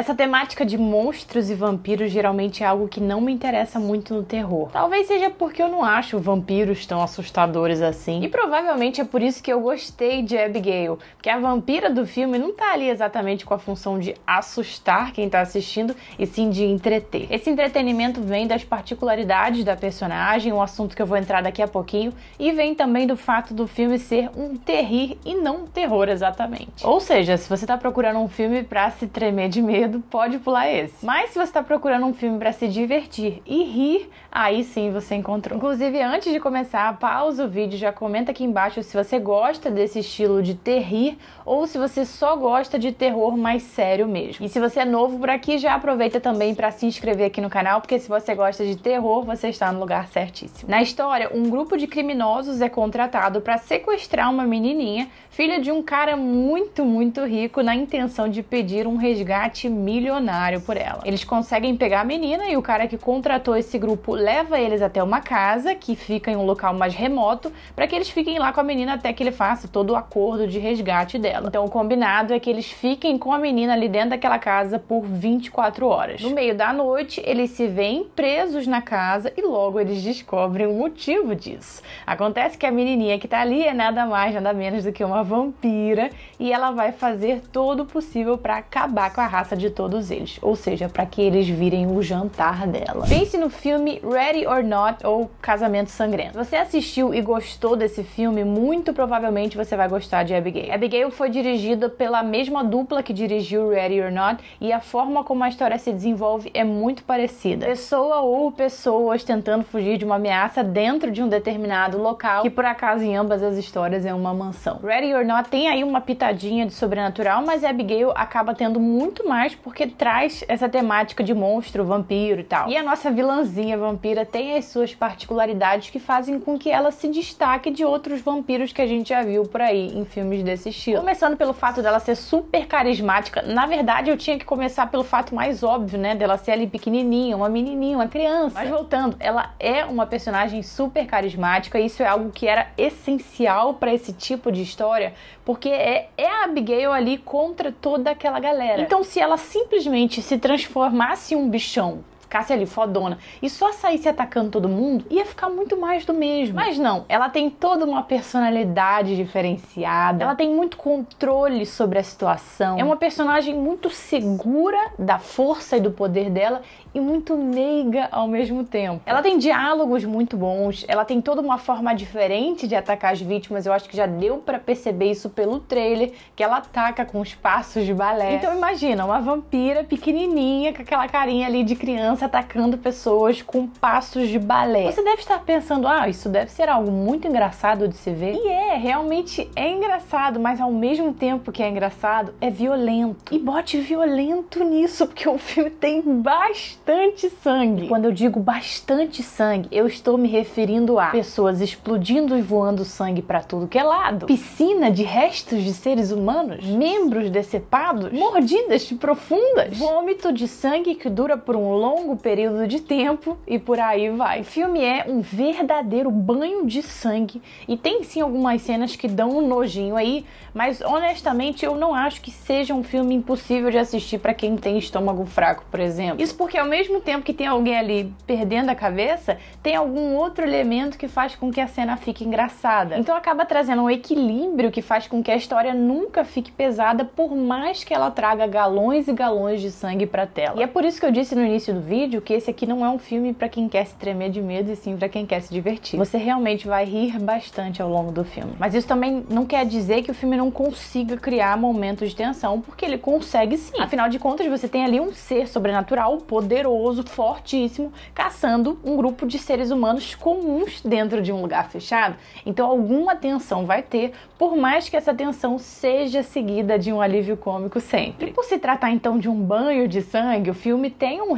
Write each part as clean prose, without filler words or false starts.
Essa temática de monstros e vampiros geralmente é algo que não me interessa muito no terror. Talvez seja porque eu não acho vampiros tão assustadores assim. E provavelmente é por isso que eu gostei de Abigail, porque a vampira do filme não tá ali exatamente com a função de assustar quem tá assistindo, e sim de entreter. Esse entretenimento vem das particularidades da personagem, um assunto que eu vou entrar daqui a pouquinho, e vem também do fato do filme ser um terrir e não um terror exatamente. Ou seja, se você tá procurando um filme pra se tremer de medo, pode pular esse. Mas se você tá procurando um filme pra se divertir e rir, aí sim você encontrou. Inclusive, antes de começar, pausa o vídeo, já comenta aqui embaixo se você gosta desse estilo de terrir ou se você só gosta de terror mais sério mesmo. E se você é novo por aqui, já aproveita também para se inscrever aqui no canal, porque se você gosta de terror, você está no lugar certíssimo. Na história, um grupo de criminosos é contratado para sequestrar uma menininha, filha de um cara muito rico, na intenção de pedir um resgate milionário por ela. Eles conseguem pegar a menina e o cara que contratou esse grupo leva eles até uma casa que fica em um local mais remoto para que eles fiquem lá com a menina até que ele faça todo o acordo de resgate dela. Então o combinado é que eles fiquem com a menina ali dentro daquela casa por 24 horas. No meio da noite, eles se veem presos na casa e logo eles descobrem o motivo disso. Acontece que a menininha que tá ali é nada mais, nada menos do que uma vampira e ela vai fazer todo o possível para acabar com a raça de todos eles, ou seja, para que eles virem o jantar dela. Pense no filme Ready or Not ou Casamento Sangrento. Se você assistiu e gostou desse filme, muito provavelmente você vai gostar de Abigail. Abigail foi dirigida pela mesma dupla que dirigiu Ready or Not e a forma como a história se desenvolve é muito parecida. Pessoa ou pessoas tentando fugir de uma ameaça dentro de um determinado local, que por acaso em ambas as histórias é uma mansão. Ready or Not tem aí uma pitadinha de sobrenatural, mas Abigail acaba tendo muito mais porque traz essa temática de monstro, vampiro e tal. E a nossa vilãzinha vampira tem as suas particularidades que fazem com que ela se destaque de outros vampiros que a gente já viu por aí em filmes desse estilo. Começando pelo fato dela ser super carismática, na verdade eu tinha que começar pelo fato mais óbvio, né, dela ser ali pequenininha, uma menininha, uma criança. Mas voltando, ela é uma personagem super carismática e isso é algo que era essencial para esse tipo de história, porque é a Abigail ali contra toda aquela galera. Então se ela simplesmente se transformasse em um bichão, ficasse ali fodona e só saísse atacando todo mundo, ia ficar muito mais do mesmo. Mas não, ela tem toda uma personalidade diferenciada, ela tem muito controle sobre a situação, é uma personagem muito segura da força e do poder dela e muito meiga ao mesmo tempo. Ela tem diálogos muito bons, ela tem toda uma forma diferente de atacar as vítimas, eu acho que já deu pra perceber isso pelo trailer, que ela ataca com os passos de balé. Então imagina, uma vampira pequenininha, com aquela carinha ali de criança, atacando pessoas com passos de balé. Você deve estar pensando, isso deve ser algo muito engraçado de se ver. E realmente é engraçado, mas ao mesmo tempo que é engraçado, é violento. E bote violento nisso, porque o filme tem bastante sangue. E quando eu digo bastante sangue, eu estou me referindo a pessoas explodindo e voando sangue pra tudo que é lado, piscina de restos de seres humanos, membros decepados, mordidas profundas, vômito de sangue que dura por um longo período de tempo e por aí vai. O filme é um verdadeiro banho de sangue e tem sim algumas cenas que dão um nojinho aí, mas honestamente eu não acho que seja um filme impossível de assistir para quem tem estômago fraco, por exemplo. Isso porque ao mesmo tempo que tem alguém ali perdendo a cabeça, tem algum outro elemento que faz com que a cena fique engraçada. Então acaba trazendo um equilíbrio que faz com que a história nunca fique pesada, por mais que ela traga galões e galões de sangue pra tela. E é por isso que eu disse no início do vídeo que esse aqui não é um filme pra quem quer se tremer de medo, e sim pra quem quer se divertir. Você realmente vai rir bastante ao longo do filme. Mas isso também não quer dizer que o filme não consiga criar momentos de tensão, porque ele consegue sim. Afinal de contas, você tem ali um ser sobrenatural, poderoso, fortíssimo, caçando um grupo de seres humanos comuns dentro de um lugar fechado. Então alguma tensão vai ter, por mais que essa tensão seja seguida de um alívio cômico sempre. E por se tratar então de um banho de sangue, o filme tem um ritmo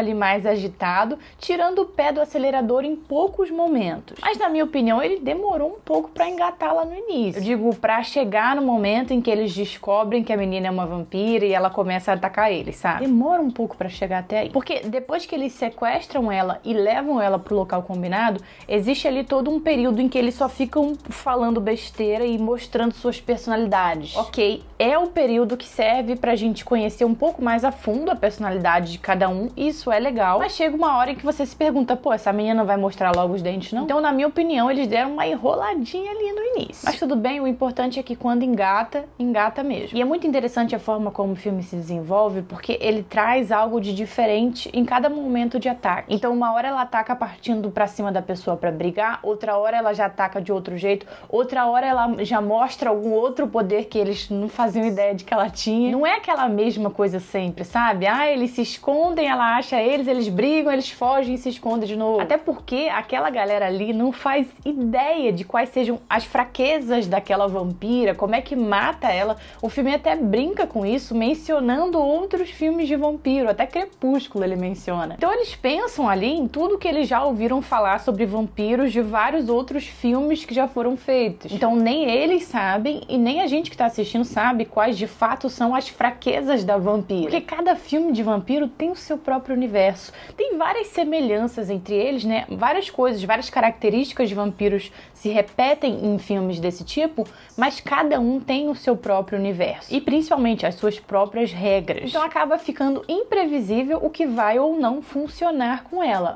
ali mais agitado, tirando o pé do acelerador em poucos momentos. Mas na minha opinião, ele demorou um pouco pra engatar lá no início. Eu digo, pra chegar no momento em que eles descobrem que a menina é uma vampira e ela começa a atacar eles, sabe? Demora um pouco pra chegar até aí. Porque depois que eles sequestram ela e levam ela pro local combinado, existe ali todo um período em que eles só ficam falando besteira e mostrando suas personalidades. Ok, é o período que serve pra gente conhecer um pouco mais a fundo a personalidade de cada um, isso é legal, mas chega uma hora em que você se pergunta, pô, essa menina não vai mostrar logo os dentes, não? Então, na minha opinião, eles deram uma enroladinha ali no início. Mas tudo bem, o importante é que quando engata, engata mesmo. E é muito interessante a forma como o filme se desenvolve, porque ele traz algo de diferente em cada momento de ataque. Então, uma hora ela ataca partindo pra cima da pessoa pra brigar, outra hora ela já ataca de outro jeito, outra hora ela já mostra algum outro poder que eles não faziam ideia de que ela tinha. Não é aquela mesma coisa sempre, sabe? Ah, eles se escondem, ela acha eles brigam, eles fogem e se escondem de novo. Até porque aquela galera ali não faz ideia de quais sejam as fraquezas daquela vampira, como é que mata ela. O filme até brinca com isso, mencionando outros filmes de vampiro, até Crepúsculo ele menciona. Então eles pensam ali em tudo que eles já ouviram falar sobre vampiros de vários outros filmes que já foram feitos. Então nem eles sabem e nem a gente que tá assistindo sabe quais de fato são as fraquezas da vampira. Porque cada filme de vampiro tem o seu próprio universo. Tem várias semelhanças entre eles, né? Várias coisas, várias características de vampiros se repetem em filmes desse tipo, mas cada um tem o seu próprio universo. E principalmente as suas próprias regras. Então acaba ficando imprevisível o que vai ou não funcionar com ela.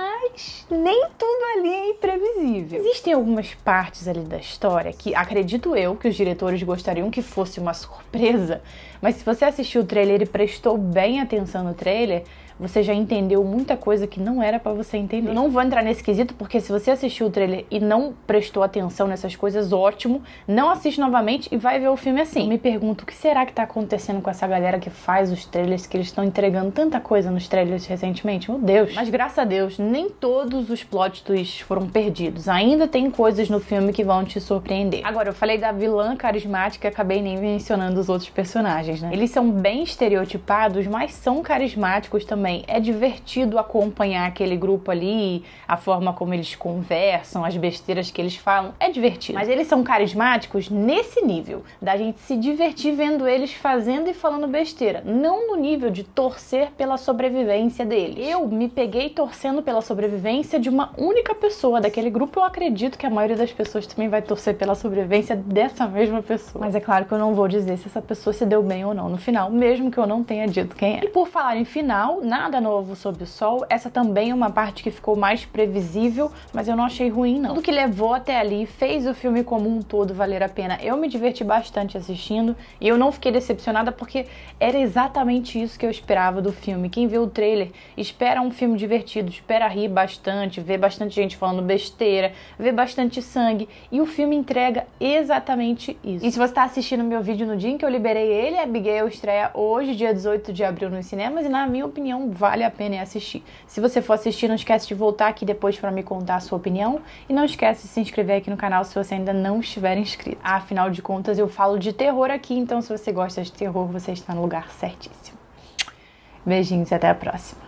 Mas nem tudo ali é imprevisível. Existem algumas partes ali da história que acredito eu que os diretores gostariam que fosse uma surpresa, mas se você assistiu o trailer e prestou bem atenção no trailer, você já entendeu muita coisa que não era pra você entender. Eu não vou entrar nesse quesito, porque se você assistiu o trailer e não prestou atenção nessas coisas, ótimo, não assiste novamente e vai ver o filme assim. Eu me pergunto, o que será que tá acontecendo com essa galera que faz os trailers, que eles estão entregando tanta coisa nos trailers recentemente? Meu Deus! Mas graças a Deus, nem todos os plot twists foram perdidos. Ainda tem coisas no filme que vão te surpreender. Agora, eu falei da vilã carismática e acabei nem mencionando os outros personagens, né? Eles são bem estereotipados, mas são carismáticos também. É divertido acompanhar aquele grupo ali, a forma como eles conversam, as besteiras que eles falam, é divertido. Mas eles são carismáticos nesse nível, da gente se divertir vendo eles fazendo e falando besteira, não no nível de torcer pela sobrevivência deles. Eu me peguei torcendo pela sobrevivência de uma única pessoa daquele grupo, eu acredito que a maioria das pessoas também vai torcer pela sobrevivência dessa mesma pessoa. Mas é claro que eu não vou dizer se essa pessoa se deu bem ou não no final, mesmo que eu não tenha dito quem é. E por falar em final, nada novo sob o sol, essa também é uma parte que ficou mais previsível, mas eu não achei ruim não. Tudo que levou até ali fez o filme como um todo valer a pena. Eu me diverti bastante assistindo e eu não fiquei decepcionada porque era exatamente isso que eu esperava do filme. Quem vê o trailer espera um filme divertido, espera rir bastante, ver bastante gente falando besteira, ver bastante sangue, e o filme entrega exatamente isso. E se você está assistindo meu vídeo no dia em que eu liberei ele, Abigail estreia hoje, dia 18 de abril nos cinemas, e na minha opinião vale a pena assistir. Se você for assistir, não esquece de voltar aqui depois para me contar a sua opinião, e não esquece de se inscrever aqui no canal se você ainda não estiver inscrito. Afinal de contas, eu falo de terror aqui, então se você gosta de terror, você está no lugar certíssimo. Beijinhos e até a próxima.